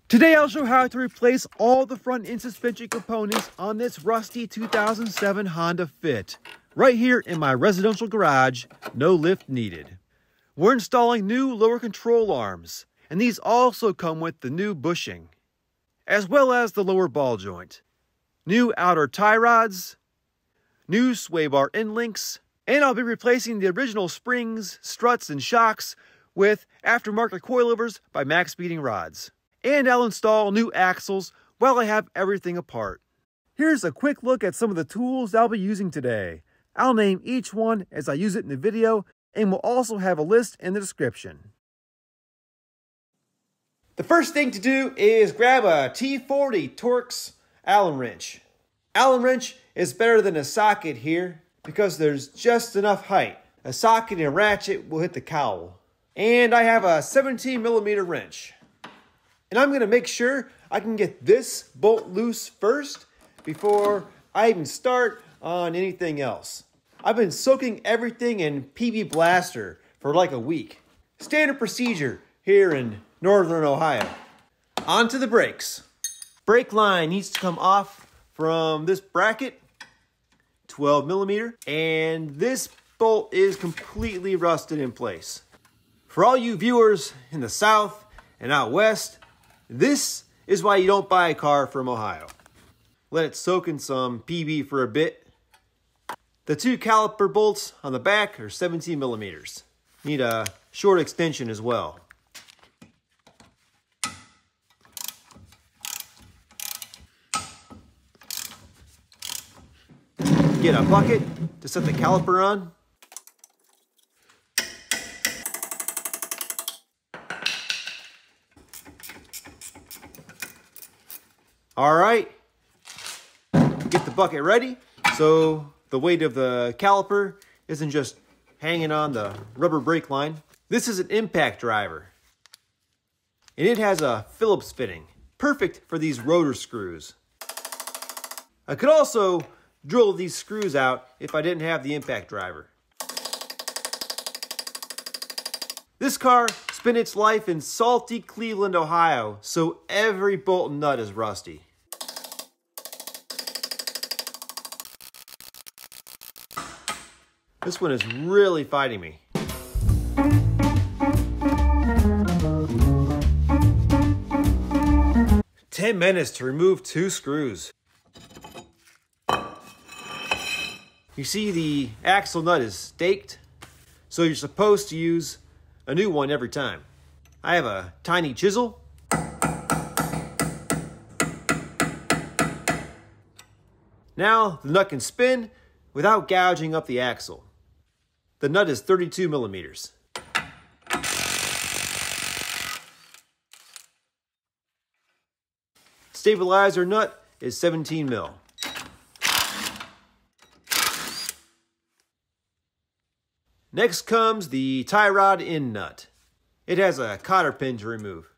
Today I'll show how to replace all the front end suspension components on this rusty 2007 Honda Fit. Right here in my residential garage, no lift needed. We're installing new lower control arms, and these also come with the new bushing, as well as the lower ball joint, new outer tie rods, new sway bar end links, and I'll be replacing the original springs, struts, and shocks with aftermarket coilovers by MaxpeedingRods. And I'll install new axles while I have everything apart. Here's a quick look at some of the tools I'll be using today. I'll name each one as I use it in the video, and we'll also have a list in the description. The first thing to do is grab a T40 Torx Allen wrench. Allen wrench is better than a socket here because there's just enough height. A socket and a ratchet will hit the cowl. And I have a 17mm wrench. And I'm going to make sure I can get this bolt loose first before I even start on anything else. I've been soaking everything in PB Blaster for like a week. Standard procedure here in Northern Ohio. On to the brakes. Brake line needs to come off from this bracket, 12mm, and this bolt is completely rusted in place. For all you viewers in the South and out West, this is why you don't buy a car from Ohio. Let it soak in some PB for a bit. The two caliper bolts on the back are 17mm. Need a short extension as well. Get a bucket to set the caliper on. All right, get the bucket ready so the weight of the caliper isn't just hanging on the rubber brake line. This is an impact driver, and it has a Phillips fitting, perfect for these rotor screws. I could also drill these screws out if I didn't have the impact driver. This car spent its life in salty Cleveland, Ohio, so every bolt and nut is rusty. This one is really fighting me. "10 minutes to remove 2 screws. You see the axle nut is staked, so you're supposed to use a new one every time. I have a tiny chisel. Now the nut can spin without gouging up the axle. The nut is 32mm. Stabilizer nut is 17mm. Next comes the tie rod end nut. It has a cotter pin to remove.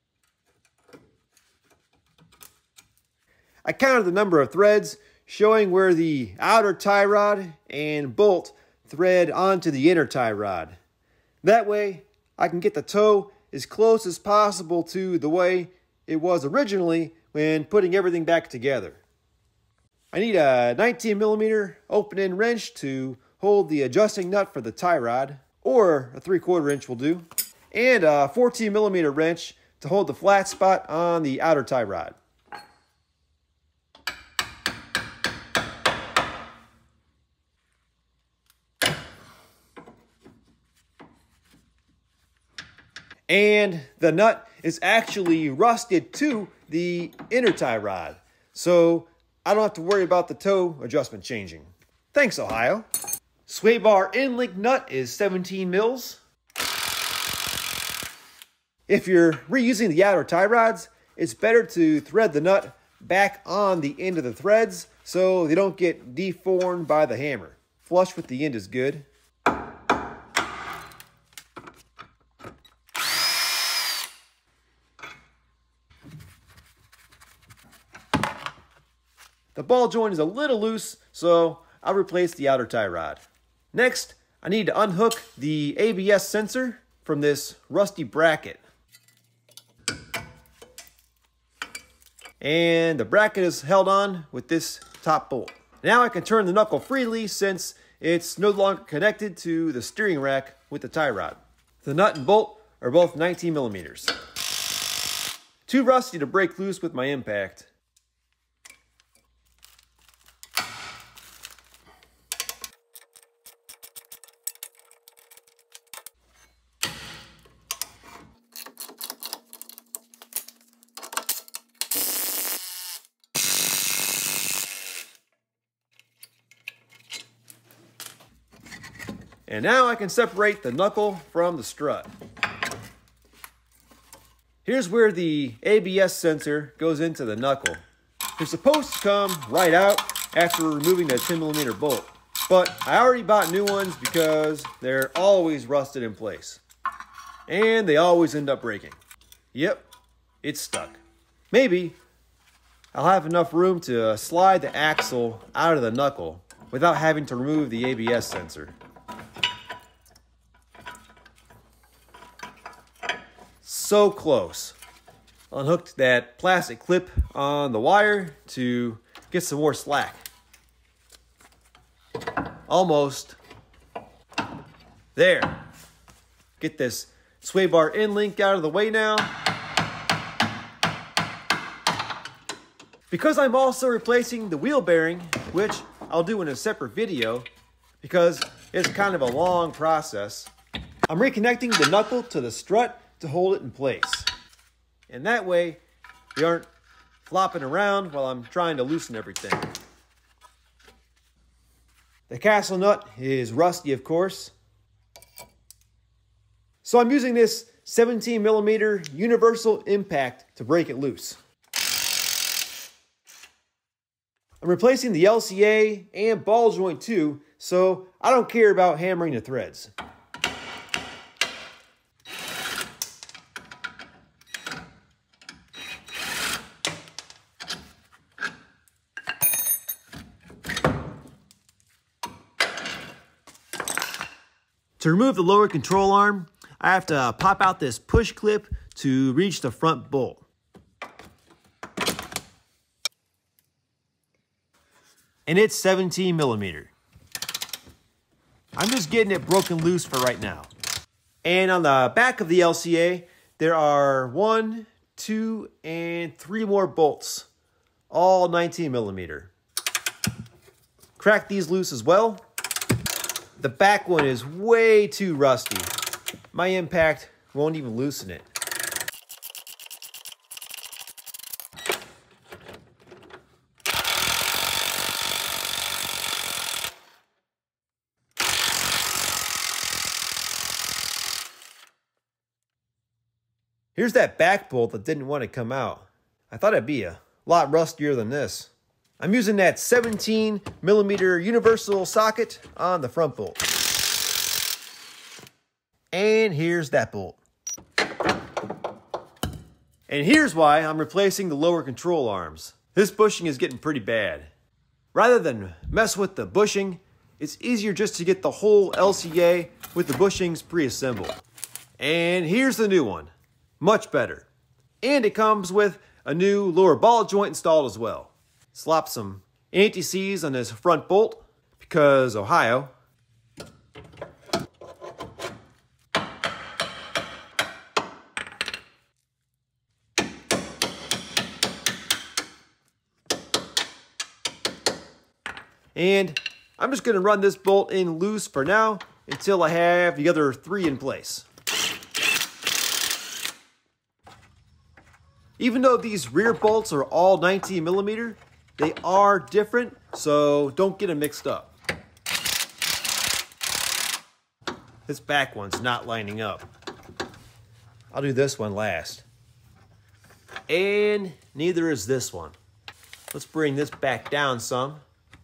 I counted the number of threads, showing where the outer tie rod and bolt thread onto the inner tie rod. That way, I can get the toe as close as possible to the way it was originally when putting everything back together. I need a 19mm open-end wrench to hold the adjusting nut for the tie rod, or a 3/4 inch will do, and a 14mm wrench to hold the flat spot on the outer tie rod. And the nut is actually rusted to the inner tie rod, so I don't have to worry about the toe adjustment changing. Thanks, Ohio. Sway bar end link nut is 17 mils. If you're reusing the outer tie rods, it's better to thread the nut back on the end of the threads so they don't get deformed by the hammer. Flush with the end is good. The ball joint is a little loose, so I'll replace the outer tie rod. Next, I need to unhook the ABS sensor from this rusty bracket. And the bracket is held on with this top bolt. Now I can turn the knuckle freely since it's no longer connected to the steering rack with the tie rod. The nut and bolt are both 19 millimeters. Too rusty to break loose with my impact. And now I can separate the knuckle from the strut. Here's where the ABS sensor goes into the knuckle. They're supposed to come right out after removing the 10mm bolt, but I already bought new ones because they're always rusted in place. And they always end up breaking. Yep, it's stuck. Maybe I'll have enough room to slide the axle out of the knuckle without having to remove the ABS sensor. So close. Unhooked that plastic clip on the wire to get some more slack. Almost. There. Get this sway bar end link out of the way now. Because I'm also replacing the wheel bearing, which I'll do in a separate video because it's kind of a long process, I'm reconnecting the knuckle to the strut to hold it in place. And that way, we aren't flopping around while I'm trying to loosen everything. The castle nut is rusty, of course. So I'm using this 17mm universal impact to break it loose. I'm replacing the LCA and ball joint too, so I don't care about hammering the threads. To remove the lower control arm, I have to pop out this push clip to reach the front bolt. And it's 17mm. I'm just getting it broken loose for right now. And on the back of the LCA, there are 1, 2, and 3 more bolts, all 19mm. Crack these loose as well. The back one is way too rusty. My impact won't even loosen it. Here's that back bolt that didn't want to come out. I thought it'd be a lot rustier than this. I'm using that 17mm universal socket on the front bolt. And here's that bolt. And here's why I'm replacing the lower control arms. This bushing is getting pretty bad. Rather than mess with the bushing, it's easier just to get the whole LCA with the bushings pre-assembled. And here's the new one. Much better. And it comes with a new lower ball joint installed as well. Slop some anti-seize on this front bolt because Ohio. And I'm just going to run this bolt in loose for now until I have the other 3 in place. Even though these rear bolts are all 19mm, they are different, so don't get them mixed up. This back one's not lining up. I'll do this one last. And neither is this one. Let's bring this back down some.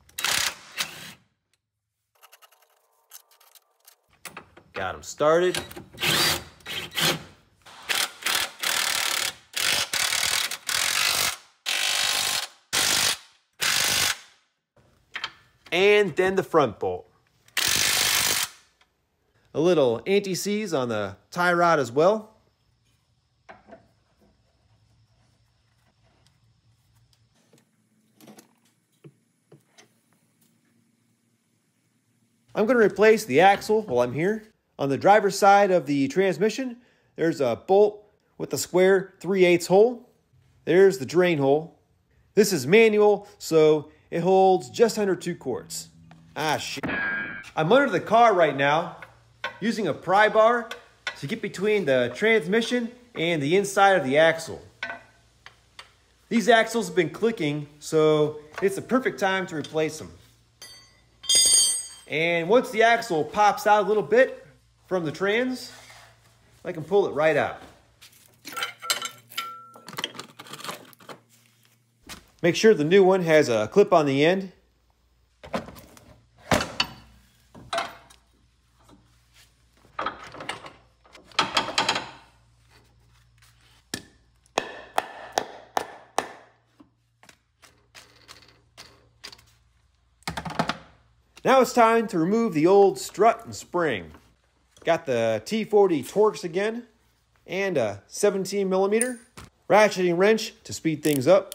Got them started. And then the front bolt. A little anti-seize on the tie rod as well. I'm going to replace the axle while I'm here. On the driver's side of the transmission, there's a bolt with a square 3/8 hole. There's the drain hole. This is manual, so it holds just under 2 quarts. Ah, shit. I'm under the car right now, using a pry bar to get between the transmission and the inside of the axle. These axles have been clicking, so it's the perfect time to replace them. And once the axle pops out a little bit from the trans, I can pull it right out. Make sure the new one has a clip on the end. Now it's time to remove the old strut and spring. Got the T40 Torx again and a 17mm ratcheting wrench to speed things up.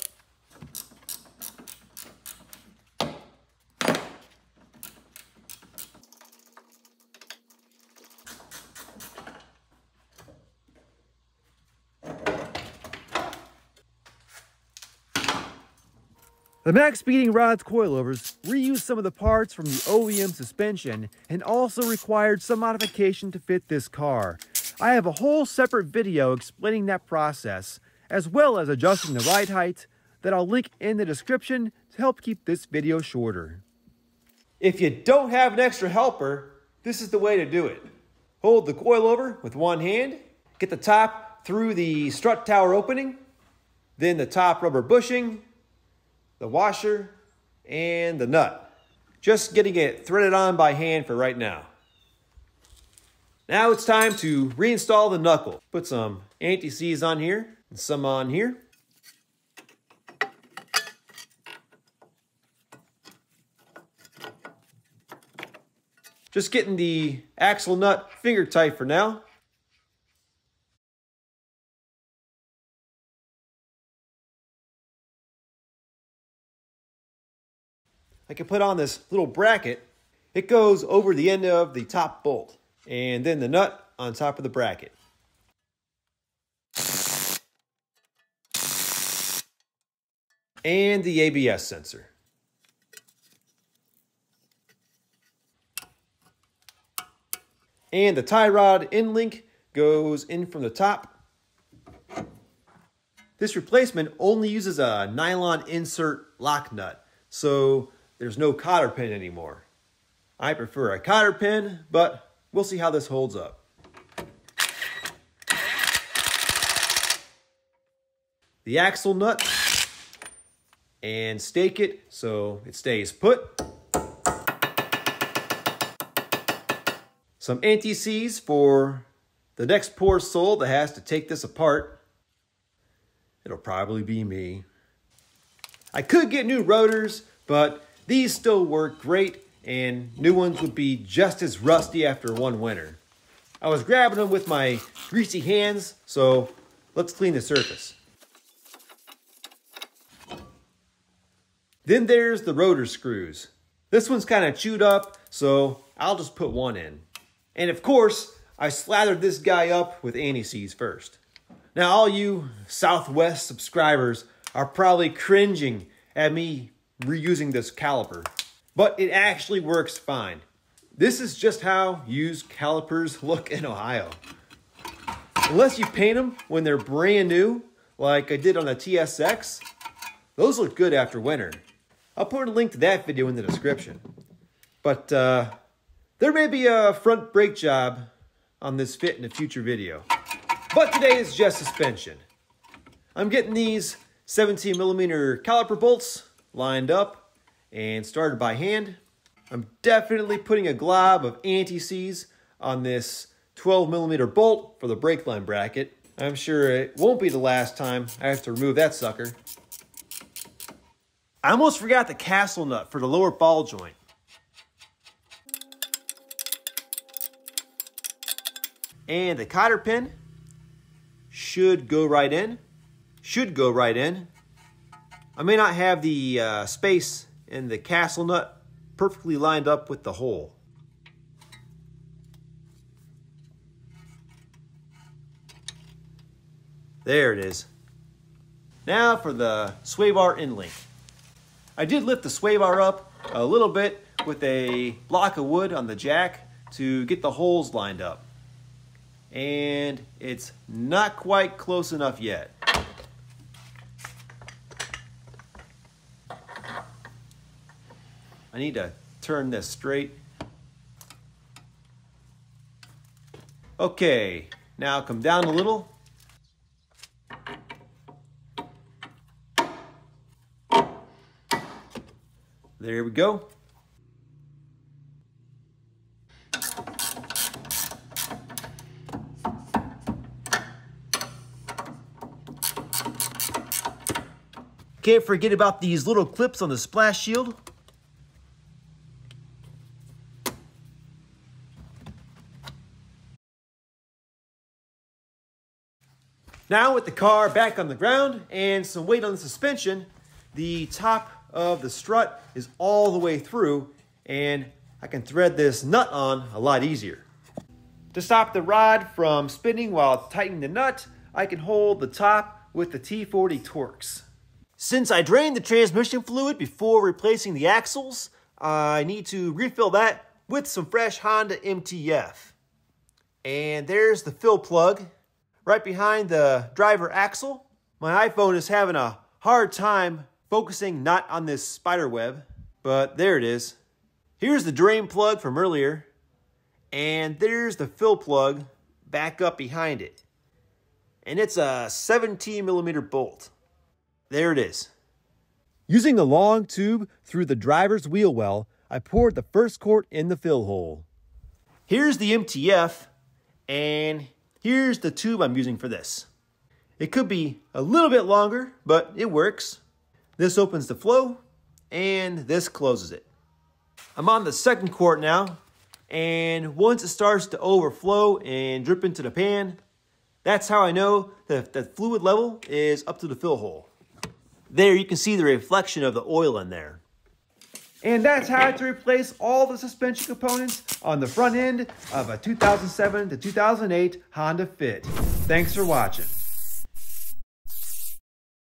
The MaxpeedingRods coilovers reused some of the parts from the OEM suspension and also required some modification to fit this car. I have a whole separate video explaining that process, as well as adjusting the ride height, that I'll link in the description to help keep this video shorter. If you don't have an extra helper, this is the way to do it. Hold the coilover with one hand, get the top through the strut tower opening, then the top rubber bushing, the washer, and the nut. Just getting it threaded on by hand for right now. Now it's time to reinstall the knuckle. Put some anti-seize on here and some on here. Just getting the axle nut finger tight for now. I can put on this little bracket. It goes over the end of the top bolt, and then the nut on top of the bracket. And the ABS sensor. And the tie rod end link goes in from the top. This replacement only uses a nylon insert lock nut, so there's no cotter pin anymore. I prefer a cotter pin, but we'll see how this holds up. The axle nut, and stake it so it stays put. Some anti-seize for the next poor soul that has to take this apart. It'll probably be me. I could get new rotors, but these still work great, and new ones would be just as rusty after one winter. I was grabbing them with my greasy hands, so let's clean the surface. Then there's the rotor screws. This one's kind of chewed up, so I'll just put one in. And of course, I slathered this guy up with anti-seize first. Now all you Southwest subscribers are probably cringing at me reusing this caliper, but it actually works fine. This is just how used calipers look in Ohio. Unless you paint them when they're brand new, like I did on the TSX, those look good after winter. I'll put a link to that video in the description. But there may be a front brake job on this fit in a future video. But today is just suspension. I'm getting these 17mm caliper bolts lined up and started by hand. I'm definitely putting a glob of anti-seize on this 12mm bolt for the brake line bracket. I'm sure it won't be the last time I have to remove that sucker. I almost forgot the castle nut for the lower ball joint. And the cotter pin should go right in. I may not have the space in the castle nut perfectly lined up with the hole. There it is. Now for the sway bar end link. I did lift the sway bar up a little bit with a block of wood on the jack to get the holes lined up. And it's not quite close enough yet. I need to turn this straight. Okay, now come down a little. There we go. Can't forget about these little clips on the splash shield. Now with the car back on the ground and some weight on the suspension, the top of the strut is all the way through and I can thread this nut on a lot easier. To stop the rod from spinning while tightening the nut, I can hold the top with the T40 Torx. Since I drained the transmission fluid before replacing the axles, I need to refill that with some fresh Honda MTF. And there's the fill plug right behind the driver axle. My iPhone is having a hard time focusing not on this spider web, but there it is. Here's the drain plug from earlier, and there's the fill plug back up behind it. And it's a 17mm bolt. There it is. Using a long tube through the driver's wheel well, I poured the first quart in the fill hole. Here's the MTF, and here's the tube I'm using for this. It could be a little bit longer, but it works. This opens the flow, and this closes it. I'm on the second quart now, and once it starts to overflow and drip into the pan, that's how I know that the fluid level is up to the fill hole. There you can see the reflection of the oil in there. And that's how to replace all the suspension components on the front end of a 2007 to 2008 Honda Fit. Thanks for watching.